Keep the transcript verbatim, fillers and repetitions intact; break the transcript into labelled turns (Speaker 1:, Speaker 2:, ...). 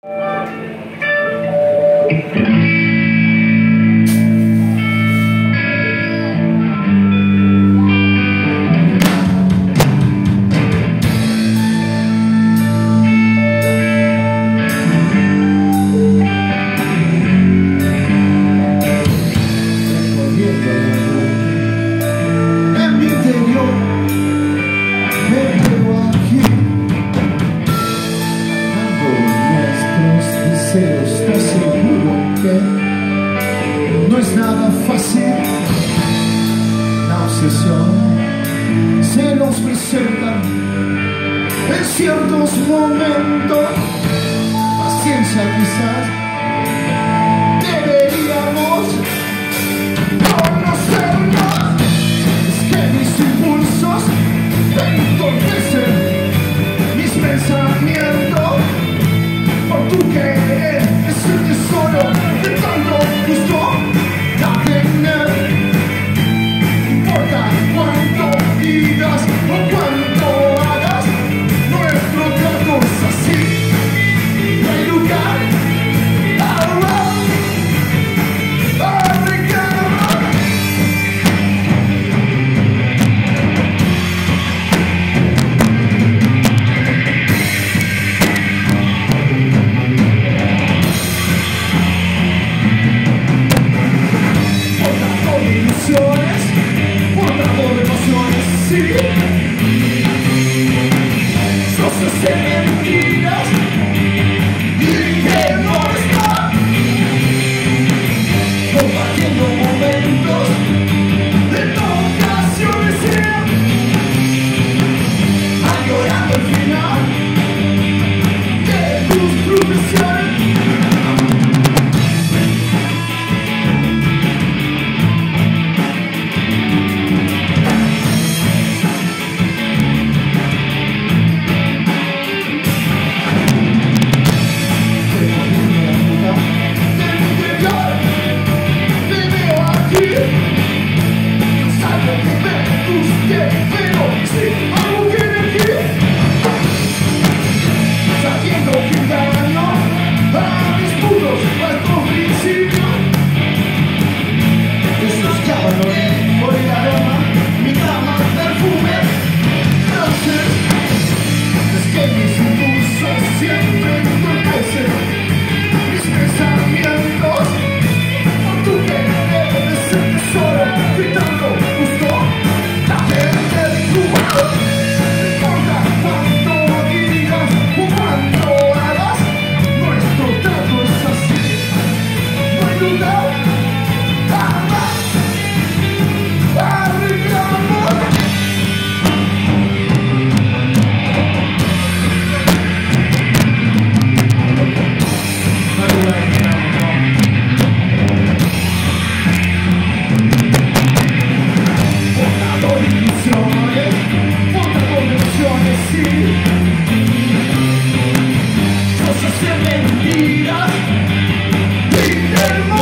Speaker 1: Te aseguro que no es nada fácil. La obsesión se nos presenta en ciertos momentos. Paciencia quizás deberíamos conocernos. Es que mis impulsos entorpecen mis pensamientos. Por tu querer es el tesoro de tanto gusto a tener. No importa cuánto digas o cuánto hagas, nuestro trato es así. No hay lugar para mentiras,